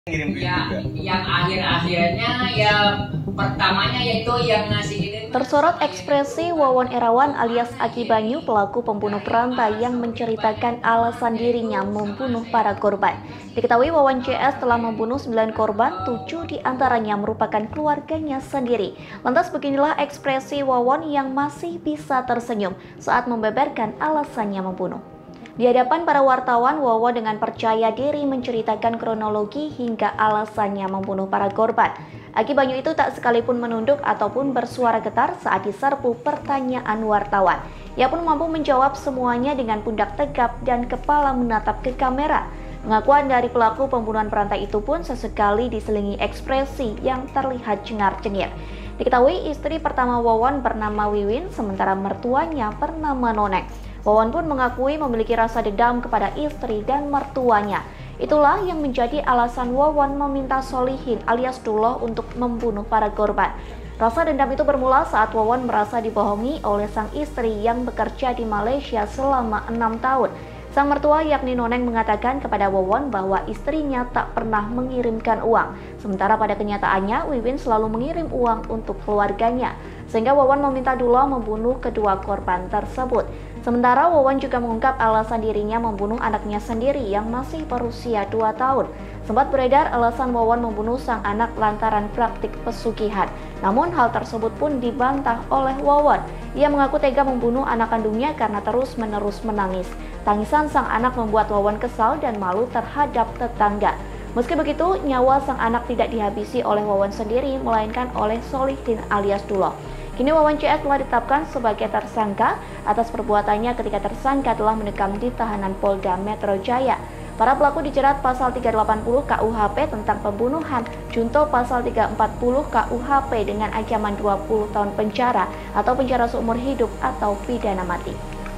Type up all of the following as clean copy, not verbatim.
Ngirim duit Ya, juga. yang akhir-akhirnya ya pertamanya yaitu yang ngasih ini. Tersorot ekspresi Wawan Erawan alias Aki Banyu, pelaku pembunuh berantai yang menceritakan alasan dirinya membunuh para korban. Diketahui Wawan CS telah membunuh 9 korban, 7 diantaranya merupakan keluarganya sendiri. Lantas beginilah ekspresi Wawan yang masih bisa tersenyum saat membeberkan alasannya membunuh. Di hadapan para wartawan, Wawan dengan percaya diri menceritakan kronologi hingga alasannya membunuh para korban. Aki Banyu itu tak sekalipun menunduk ataupun bersuara getar saat diserbu pertanyaan wartawan. Ia pun mampu menjawab semuanya dengan pundak tegap dan kepala menatap ke kamera. Pengakuan dari pelaku pembunuhan berantai itu pun sesekali diselingi ekspresi yang terlihat cengar-cengir. Diketahui istri pertama Wawan bernama Wiwin, sementara mertuanya bernama Noneng. Wawan pun mengakui memiliki rasa dendam kepada istri dan mertuanya. Itulah yang menjadi alasan Wawan meminta Solihin alias Duloh untuk membunuh para korban. Rasa dendam itu bermula saat Wawan merasa dibohongi oleh sang istri yang bekerja di Malaysia selama 6 tahun. Sang mertua yakni Noneng mengatakan kepada Wawan bahwa istrinya tak pernah mengirimkan uang. Sementara pada kenyataannya Wiwin selalu mengirim uang untuk keluarganya. Sehingga Wawan meminta Duloh membunuh kedua korban tersebut. Sementara Wawan juga mengungkap alasan dirinya membunuh anaknya sendiri yang masih berusia 2 tahun. Sempat beredar alasan Wawan membunuh sang anak lantaran praktik pesugihan. Namun hal tersebut pun dibantah oleh Wawan. Ia mengaku tega membunuh anak kandungnya karena terus-menerus menangis. Tangisan sang anak membuat Wawan kesal dan malu terhadap tetangga. Meski begitu, nyawa sang anak tidak dihabisi oleh Wawan sendiri, melainkan oleh Solihin alias Duloh. Kini Wawan CS telah ditetapkan sebagai tersangka atas perbuatannya ketika tersangka telah mendekam di tahanan Polda Metro Jaya. Para pelaku dijerat pasal 380 KUHP tentang pembunuhan, junto pasal 340 KUHP dengan ancaman 20 tahun penjara atau penjara seumur hidup atau pidana mati.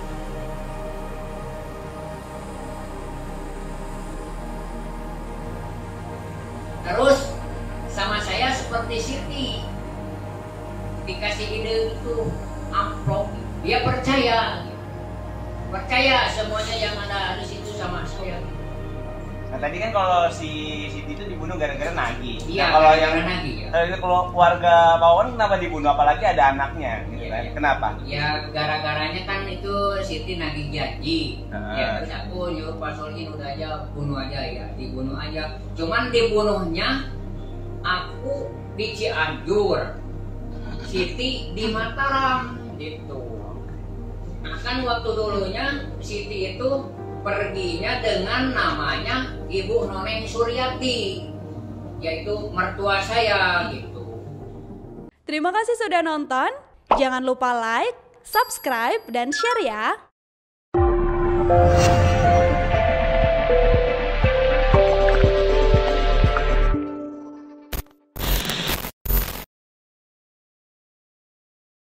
Terus sama saya seperti Siti, dikasih ide itu amplop, dia percaya semuanya yang ada di situ sama saya. Nah tadi kan kalau si Siti itu dibunuh gara-gara nagih. Iya, Nah, kalau yang nagih, ya. kalau keluarga Wawan kenapa dibunuh? Apalagi ada anaknya, gitu kan? Iya. Kenapa? Ya gara-garanya kan itu Siti nagih janji. Ya terus aku nyuruh Pak Solihin udah aja bunuh aja ya, dibunuh aja. Cuman dibunuhnya aku di Cianjur, Siti di Mataram gitu. Nah kan waktu dulunya Siti itu perginya dengan namanya Ibu Noneng Suryati, yaitu mertua saya gitu. Terima kasih sudah nonton. Jangan lupa like, subscribe, dan share ya.